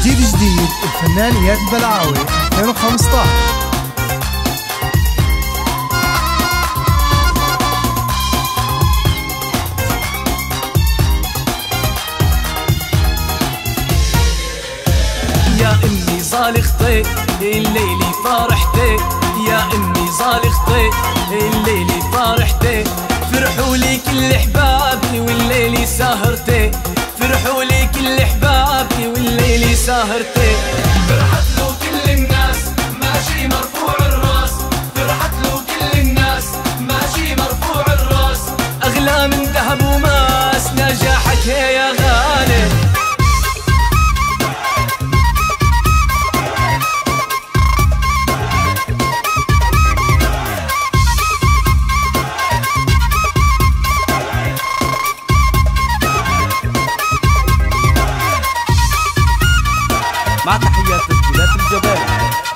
جديد جديد الفنان إياد البلعاوي 2015. يا امي صالختي الليلي فرحتي، يا امي صالختي الليلي فرحتي، فرحوا لي كل احبابي والليلي سهرتي، فرحوا لي كل احبابي والليلي سهرتي. فرحت له كل الناس ماشي مرفوع الراس، فرحت له كل الناس ماشي مرفوع الراس، اغلى من ذهب وماس نجاحك يا غالي. مع تحيات تسجيلات الجبال.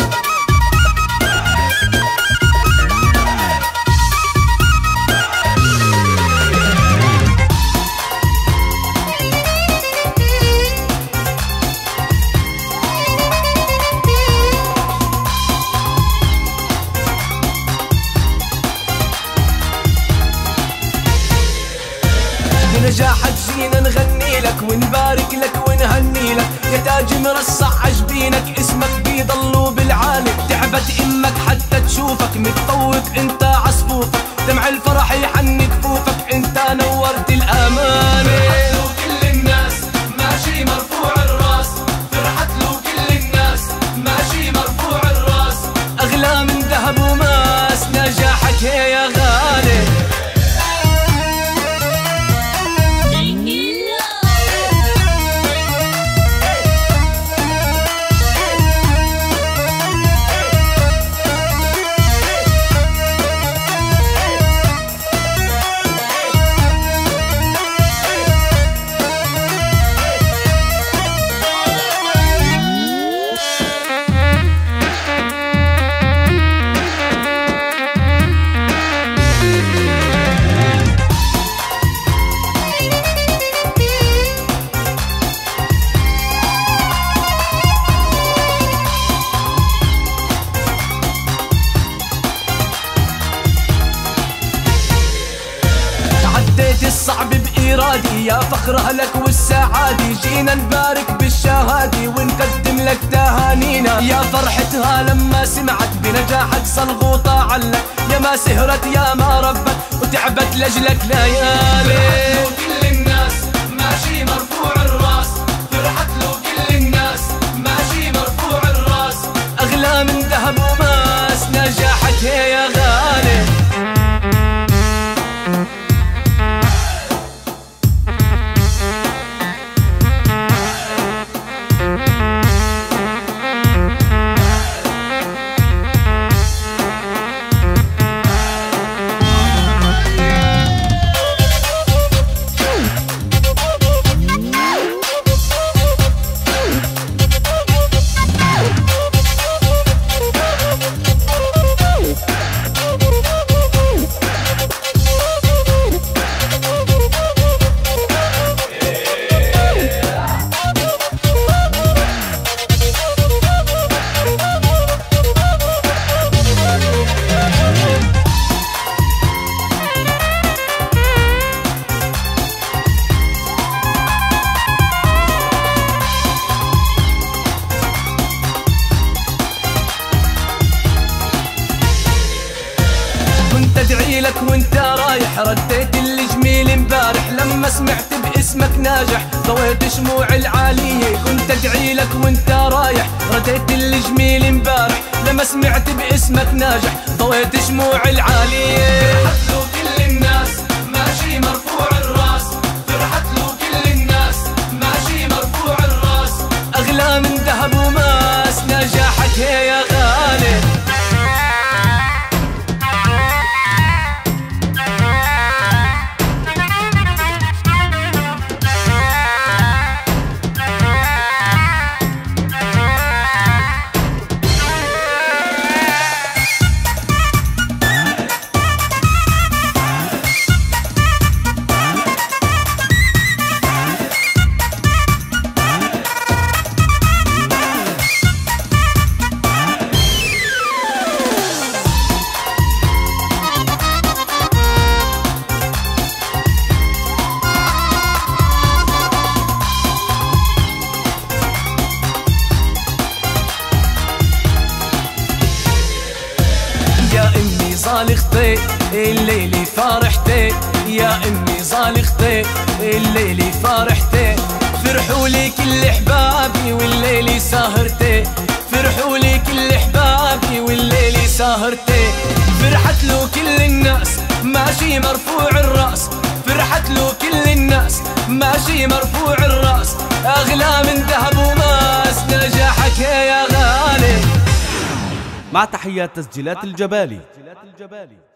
بنجاحك جينا نغني لك ونبارك لك ونهني لك، يا تاج مرصع عجبينك اسمك بيضلوا بالعالي، تعبت امك حتى تشوفك متفوق انت عصفوفك، دمع الفرح يحن كفوفك انت نورت الاماني. فرحت له كل الناس ماشي مرفوع الراس، فرحت له كل الناس ماشي مرفوع الراس، اغلى من ذهب وماس نجاحك يا غالي. الصعب بإرادي يا فخر أهلك والسعادة، جينا نبارك بالشهادة ونقدم لك تهانينا، يا فرحتها لما سمعت بنجاحك صلغوطة علك، يا ما سهرت يا ما ربت وتعبت لجلك ليالي. فرحت له كل الناس ماشي مرفوع الراس، فرحت له كل الناس ماشي مرفوع الراس، أغلى من ذهب وماس نجاحك يا غالي. ادعي لك وانت رايح، رديت الجميل امبارح لما سمعت باسمك ناجح، ضويت شموع العالية. كنت ادعي لك وانت رايح، رديت الجميل امبارح لما سمعت باسمك ناجح، ضويت شموع العالية. فرحت له كل الناس ماشي مرفوع الراس، فرحت له كل الناس ماشي مرفوع الراس، اغلى من ذهب وماس نجاحك يا غالي. صالختي الليلي فرحتي يا امي صالختي الليلي فرحتي فرحوا لي كل احبابي والليلي سهرتي فرحوا لي كل احبابي والليلي سهرتي فرحت له كل الناس ماشي مرفوع الراس فرحت له كل الناس ماشي مرفوع الراس اغلى من ذهب وماس نجاحك يا غالي. مع تحيات تسجيلات الجبالي.